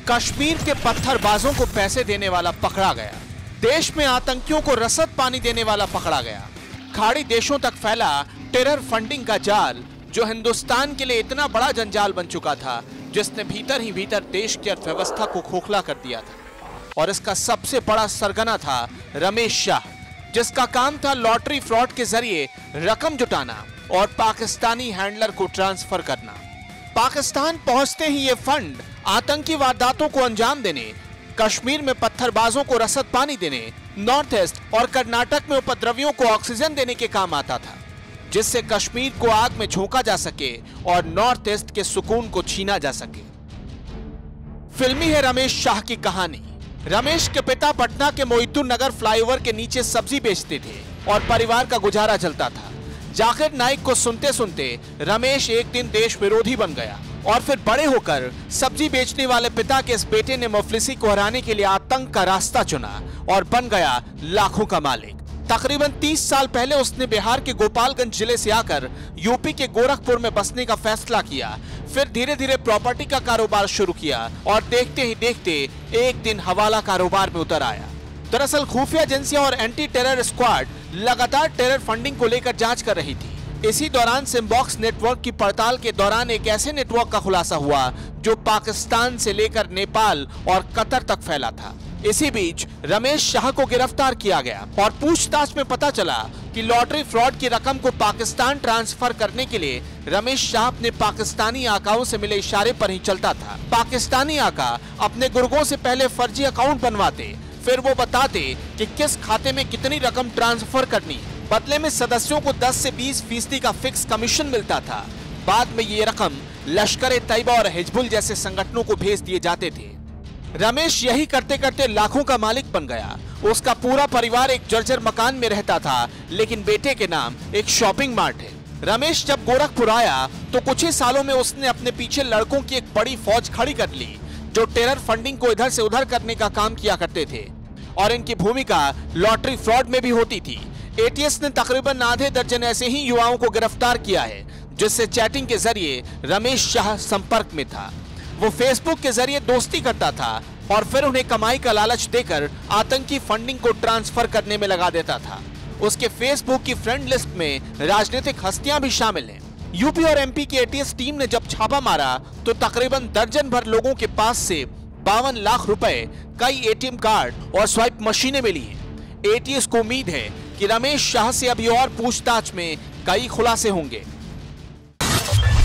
कश्मीर के पत्थरबाजों को पैसे देने वाला पकड़ा गया। देश में आतंकियों को रसद पानी देने वाला पकड़ा गया। खाड़ी देशों तक फैला टेरर फंडिंग का जाल, जो हिंदुस्तान के लिए इतना बड़ा जंजाल बन चुका था, जिसने भीतर ही भीतर देश की अर्थव्यवस्था को खोखला कर दिया था। और इसका सबसे बड़ा सरगना था रमेश शाह, जिसका काम था लॉटरी फ्रॉड के जरिए रकम जुटाना और पाकिस्तानी हैंडलर को ट्रांसफर करना। पाकिस्तान पहुंचते ही ये फंड आतंकी वारदातों को अंजाम देने, कश्मीर में पत्थरबाजों को रसद पानी देने, नॉर्थ ईस्ट और कर्नाटक में उपद्रवियों को ऑक्सीजन देने के काम आता था, जिससे कश्मीर को आग में झोंका जा सके और नॉर्थ ईस्ट के सुकून को छीना जा सके। फिल्मी है रमेश शाह की कहानी। रमेश के पिता पटना के मोहितुर नगर फ्लाईओवर के नीचे सब्जी बेचते थे और परिवार का गुजारा चलता था। जाकिर नाइक को सुनते सुनते रमेश एक दिन देश विरोधी बन गया और फिर बड़े होकर सब्जी बेचने वाले पिता के इस बेटे ने मुफलिसी को हराने के लिए आतंक का रास्ता चुना और बन गया लाखों का मालिक। तकरीबन 30 साल पहले उसने बिहार के गोपालगंज जिले से आकर यूपी के गोरखपुर में बसने का फैसला किया। फिर धीरे धीरे प्रॉपर्टी का कारोबार शुरू किया और देखते ही देखते एक दिन हवाला कारोबार में उतर आया। दरअसल खुफिया एजेंसियां और एंटी टेरर स्क्वाड लगातार टेरर फंडिंग को लेकर जांच कर रही थी। इसी दौरान सिम्बॉक्स नेटवर्क की पड़ताल के दौरान एक ऐसे नेटवर्क का खुलासा हुआ जो पाकिस्तान से लेकर नेपाल और कतर तक फैला था। इसी बीच रमेश शाह को गिरफ्तार किया गया और पूछताछ में पता चला कि लॉटरी फ्रॉड की रकम को पाकिस्तान ट्रांसफर करने के लिए रमेश शाह अपने पाकिस्तानी आकाओं से मिले इशारे पर ही चलता था। पाकिस्तानी आका अपने गुर्गों से पहले फर्जी अकाउंट बनवाते, फिर वो बताते कि किस खाते में कितनी रकम ट्रांसफर करनी। बदले में सदस्यों को 10 से 20% का फिक्स कमीशन मिलता था। बाद में ये रकम लश्कर-ए-तैयबा और हिजबुल जैसे संगठनों को भेज दिए जाते थे। रमेश यही करते करते लाखों का मालिक बन गया। उसका पूरा परिवार एक जर्जर मकान में रहता था, लेकिन बेटे के नाम एक शॉपिंग मार्ट है। रमेश जब गोरखपुर आया तो कुछ ही सालों में उसने अपने पीछे लड़कों की एक बड़ी फौज खड़ी कर ली, जो टेरर फंडिंग को इधर से उधर करने का काम किया करते थे और इनकी भूमिका लॉटरी फ्रॉड में भी होती थी। एटीएस ने तकरीबन आधे दर्जन ऐसे ही युवाओं को गिरफ्तार किया है, जिससे चैटिंग के जरिए रमेश शाह संपर्क में था। वो फेसबुक के जरिए दोस्ती करता था और फिर उन्हें कमाई का लालच देकर आतंकी फंडिंग को ट्रांसफर करने में लगा देता था। उसके फेसबुक की फ्रेंड लिस्ट में राजनीतिक हस्तियां भी शामिल हैं। यूपी और एमपी की एटीएस टीम ने जब छापा मारा तो तकरीबन दर्जन भर लोगों के पास से 52 लाख रुपए, कई एटीएम कार्ड और स्वाइप मशीनें मिली हैं। एटीएस को उम्मीद है कि रमेश शाह से अभी और पूछताछ में कई खुलासे होंगे।